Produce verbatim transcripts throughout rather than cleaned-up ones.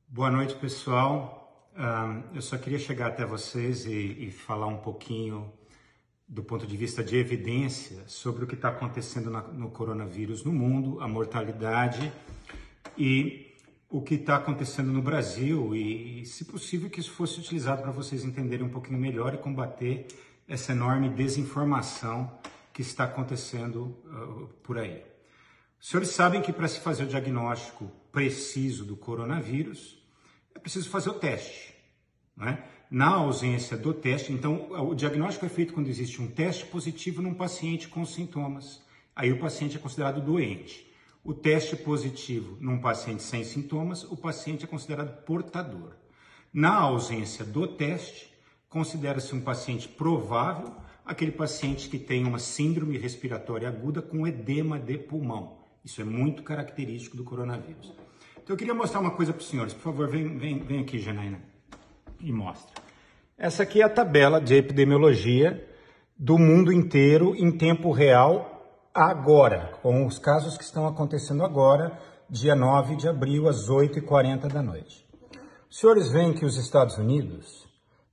Boa noite, pessoal. Um, eu só queria chegar até vocês e, e falar um pouquinho do ponto de vista de evidência sobre o que está acontecendo na, no coronavírus no mundo, a mortalidade e o que está acontecendo no Brasil e, se possível, que isso fosse utilizado para vocês entenderem um pouquinho melhor e combater essa enorme desinformação que está acontecendo uh, por aí. Os senhores sabem que para se fazer o diagnóstico preciso do coronavírus, é preciso fazer o teste, né? Na ausência do teste, então o diagnóstico é feito quando existe um teste positivo num paciente com sintomas. Aí o paciente é considerado doente. O teste positivo num paciente sem sintomas, o paciente é considerado portador. Na ausência do teste, considera-se um paciente provável, aquele paciente que tem uma síndrome respiratória aguda com edema de pulmão. Isso é muito característico do coronavírus. Então eu queria mostrar uma coisa para os senhores. Por favor, vem, vem, vem aqui, Janaína, e mostra. Essa aqui é a tabela de epidemiologia do mundo inteiro em tempo real agora, com os casos que estão acontecendo agora, dia nove de abril, às oito e quarenta da noite. Os senhores veem que os Estados Unidos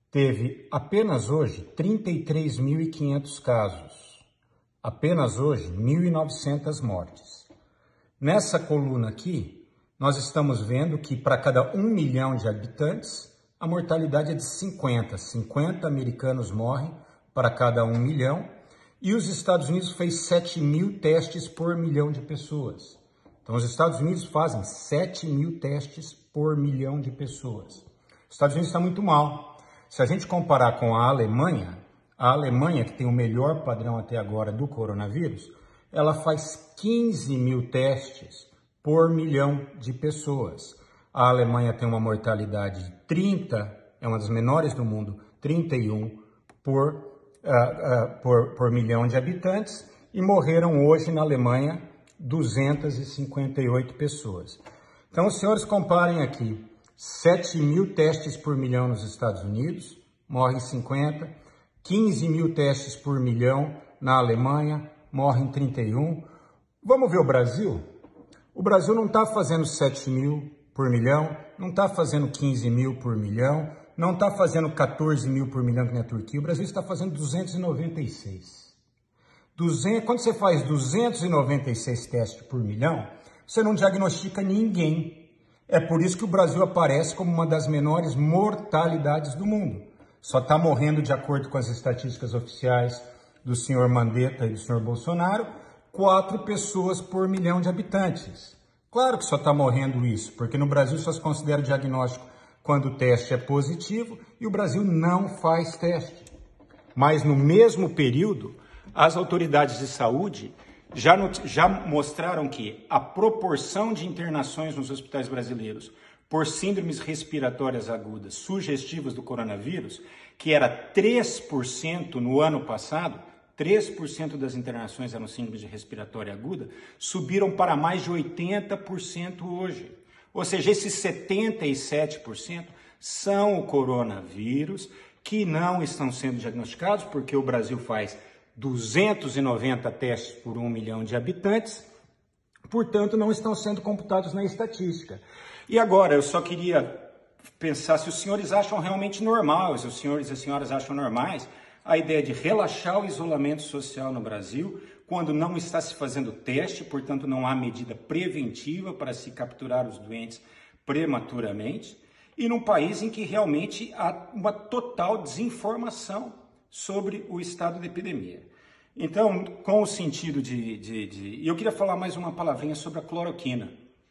teve apenas hoje trinta e três mil e quinhentos casos, apenas hoje mil e novecentas mortes. Nessa coluna aqui, nós estamos vendo que para cada um milhão de habitantes, a mortalidade é de cinquenta. cinquenta americanos morrem para cada um milhão. E os Estados Unidos fez sete mil testes por milhão de pessoas. Então, os Estados Unidos fazem sete mil testes por milhão de pessoas. Os Estados Unidos está muito mal. Se a gente comparar com a Alemanha, a Alemanha, que tem o melhor padrão até agora do coronavírus, ela faz quinze mil testes por milhão de pessoas. A Alemanha tem uma mortalidade de trinta, é uma das menores do mundo, trinta e um por, uh, uh, por, por milhão de habitantes, e morreram hoje na Alemanha duzentas e cinquenta e oito pessoas. Então, os senhores comparem aqui, sete mil testes por milhão nos Estados Unidos, morrem cinquenta, quinze mil testes por milhão na Alemanha, morrem trinta e um. Vamos ver o Brasil? O Brasil não está fazendo sete mil por milhão, não está fazendo quinze mil por milhão, não está fazendo quatorze mil por milhão que na Turquia. O Brasil está fazendo duzentos e noventa e seis. duzentos, quando você faz duzentos e noventa e seis testes por milhão, você não diagnostica ninguém. É por isso que o Brasil aparece como uma das menores mortalidades do mundo. Só está morrendo, de acordo com as estatísticas oficiais do senhor Mandetta e do senhor Bolsonaro, quatro pessoas por milhão de habitantes. Claro que só está morrendo isso, porque no Brasil só se considera o diagnóstico quando o teste é positivo e o Brasil não faz teste. Mas no mesmo período, as autoridades de saúde já, not- já mostraram que a proporção de internações nos hospitais brasileiros por síndromes respiratórias agudas sugestivas do coronavírus, que era três por cento no ano passado, três por cento das internações eram síndrome respiratória aguda, subiram para mais de oitenta por cento hoje. Ou seja, esses setenta e sete por cento são o coronavírus que não estão sendo diagnosticados, porque o Brasil faz duzentos e noventa testes por um milhão de habitantes, portanto, não estão sendo computados na estatística. E agora, eu só queria pensar se os senhores acham realmente normal, se os senhores e as senhoras acham normais, a ideia de relaxar o isolamento social no Brasil, quando não está se fazendo teste, portanto não há medida preventiva para se capturar os doentes prematuramente, e num país em que realmente há uma total desinformação sobre o estado de epidemia. Então, com o sentido de... de, de... eu queria falar mais uma palavrinha sobre a cloroquina.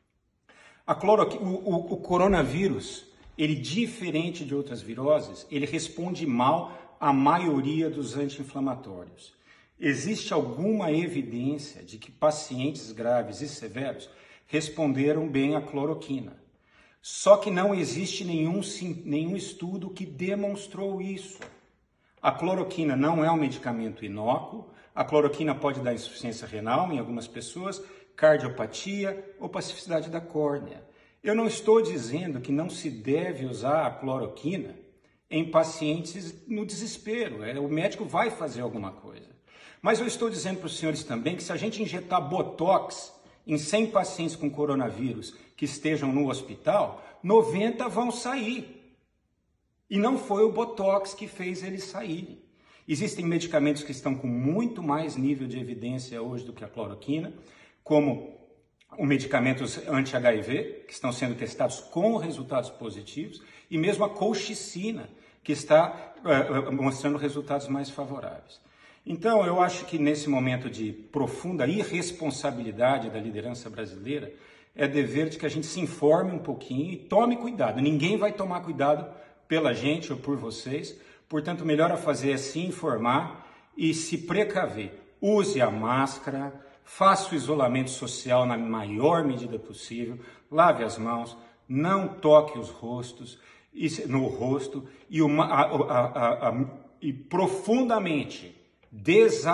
A cloroquina, o, o, o coronavírus, ele, diferente de outras viroses, ele responde mal a maioria dos anti-inflamatórios. Existe alguma evidência de que pacientes graves e severos responderam bem à cloroquina. Só que não existe nenhum, nenhum estudo que demonstrou isso. A cloroquina não é um medicamento inócuo, a cloroquina pode dar insuficiência renal em algumas pessoas, cardiopatia ou pacificidade da córnea. Eu não estou dizendo que não se deve usar a cloroquina em pacientes no desespero. É, o médico vai fazer alguma coisa. Mas eu estou dizendo para os senhores também que se a gente injetar botox em cem pacientes com coronavírus que estejam no hospital, noventa vão sair. E não foi o Botox que fez eles saírem. Existem medicamentos que estão com muito mais nível de evidência hoje do que a cloroquina, como os medicamentos anti-H I V, que estão sendo testados com resultados positivos, e mesmo a colchicina, que está uh, mostrando resultados mais favoráveis. Então, eu acho que nesse momento de profunda irresponsabilidade da liderança brasileira, é dever de que a gente se informe um pouquinho e tome cuidado. Ninguém vai tomar cuidado pela gente ou por vocês, portanto, o melhor a fazer é se informar e se precaver. Use a máscara, faça o isolamento social na maior medida possível, lave as mãos, não toque os rostos, no rosto e, uma, a, a, a, a, e profundamente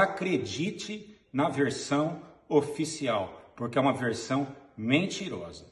desacredite na versão oficial, porque é uma versão mentirosa.